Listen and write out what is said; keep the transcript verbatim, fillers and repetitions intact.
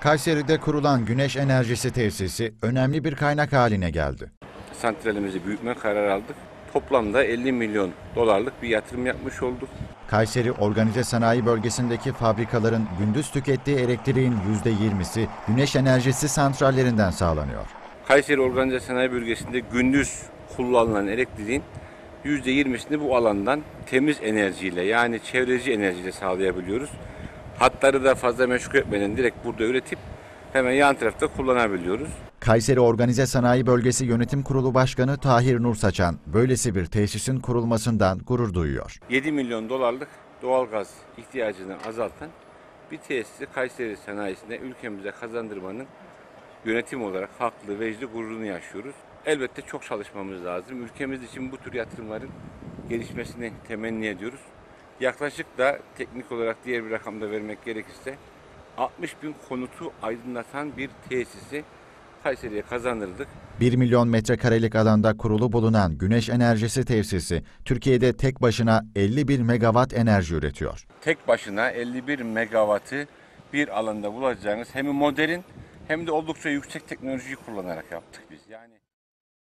Kayseri'de kurulan güneş enerjisi tesisi önemli bir kaynak haline geldi. Santralimizi büyütme kararı aldık. Toplamda elli milyon dolarlık bir yatırım yapmış olduk. Kayseri Organize Sanayi Bölgesi'ndeki fabrikaların gündüz tükettiği elektriğin yüzde yirmisi güneş enerjisi santrallerinden sağlanıyor. Kayseri Organize Sanayi Bölgesi'nde gündüz kullanılan elektriğin yüzde yirmisini bu alandan temiz enerjiyle, yani çevreci enerjiyle sağlayabiliyoruz. Hatları da fazla meşgul etmeden direkt burada üretip hemen yan tarafta kullanabiliyoruz. Kayseri Organize Sanayi Bölgesi Yönetim Kurulu Başkanı Tahir Nursaçan, böylesi bir tesisin kurulmasından gurur duyuyor. yedi milyon dolarlık doğalgaz ihtiyacını azaltan bir tesisi Kayseri sanayisinde ülkemize kazandırmanın yönetim olarak haklı, vecdi, gururunu yaşıyoruz. Elbette çok çalışmamız lazım. Ülkemiz için bu tür yatırımların gelişmesini temenni ediyoruz. Yaklaşık da teknik olarak diğer bir rakamda vermek gerekirse altmış bin konutu aydınlatan bir tesisi Kayseri'ye kazandırdık. bir milyon metrekarelik alanda kurulu bulunan güneş enerjisi tesisi, Türkiye'de tek başına elli bir megawatt enerji üretiyor. Tek başına elli bir megawattı bir alanda bulacağınız hem modern hem de oldukça yüksek teknolojiyi kullanarak yaptık biz. Yani